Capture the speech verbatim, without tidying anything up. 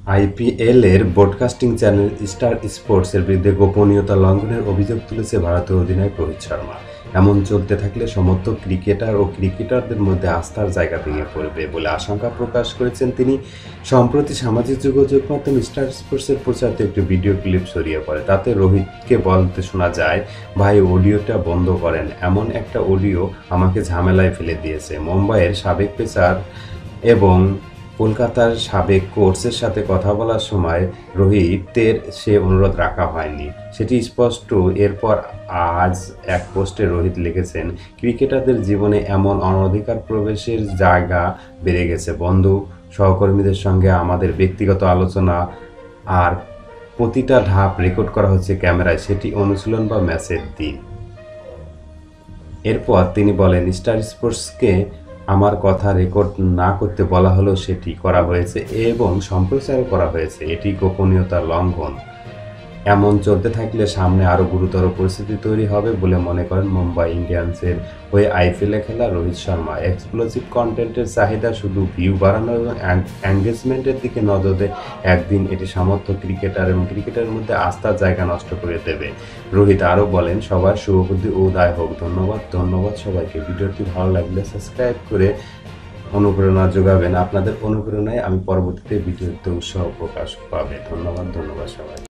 IPL এর broadcasting channel star স্পোর্টসের বিরুদ্ধে গোপনীয়তা লঙ্ঘনের অভিযোগ তুলেছে ভারতীয় অধিনায়ক রোহিত শর্মা। এমন চলতে থাকলে সমর্থক ক্রিকেটার ও ক্রিকেটারদের মধ্যে আস্থার জায়গা ভেঙে পড়বে বলে আশঙ্কা প্রকাশ করেছেন তিনি। সম্প্রতি সামাজিক যোগাযোগ মাধ্যম স্টার স্পোর্টসের প্রচারিত একটি ভিডিও ক্লিপ ছড়িয়ে পড়ে। তাতে রোহিতকে বলতে শোনা যায়, ভাই অডিওটা বন্ধ করেন, এমন একটা অডিও আমাকে ঝামেলায় ফেলে দিয়েছে। মুম্বাইয়ের সাবেক পেসার এবং কলকাতার সাবেক কোচের সাথে কথা বলার সময় রোহিতের সে অনুরোধ রাখা হয়নি, সেটি স্পষ্ট। এরপর আজ এক পোস্টে রোহিত লিখেছেন, ক্রিকেটারদের জীবনে এমন অনধিকার প্রবেশের জায়গা বেড়ে গেছে। বন্ধু সহকর্মীদের সঙ্গে আমাদের ব্যক্তিগত আলোচনা আর প্রতিটা ধাপ রেকর্ড করা হচ্ছে ক্যামেরায়, সেটি অনুশীলন বা ম্যাচের দিন। এরপর তিনি বলেন, স্টার স্পোর্টসকে আমার কথা রেকর্ড না করতে বলা হলেও সেটি করা হয়েছে এবং সম্প্রচার করা হয়েছে। এটি গোপনীয়তা লঙ্ঘন। এমন চলতে থাকলে সামনে আরও গুরুতর পরিস্থিতি তৈরি হবে বলে মনে করেন মুম্বাই ইন্ডিয়ান্সের হয়ে আইপিএলে খেলা রোহিত শর্মা। এক্সক্লুসিভ কন্টেন্টের চাহিদা শুধু ভিউ বাড়ানো এবং এঙ্গেজমেন্টের দিকে নজর দেয়, একদিন এটি সমর্থক ক্রিকেটার এবং ক্রিকেটের মধ্যে আস্থার জায়গা নষ্ট করে দেবে। রোহিত আরও বলেন, সবার শুভবুদ্ধি ও উদয় হোক। ধন্যবাদ ধন্যবাদ সবাইকে। ভিডিওটি ভালো লাগলে সাবস্ক্রাইব করে অনুপ্রেরণা যোগাবেন। আপনাদের অনুপ্রেরণায় আমি পরবর্তীতে ভিডিওতে উৎসাহ প্রকাশ পাবে। ধন্যবাদ ধন্যবাদ সবাই।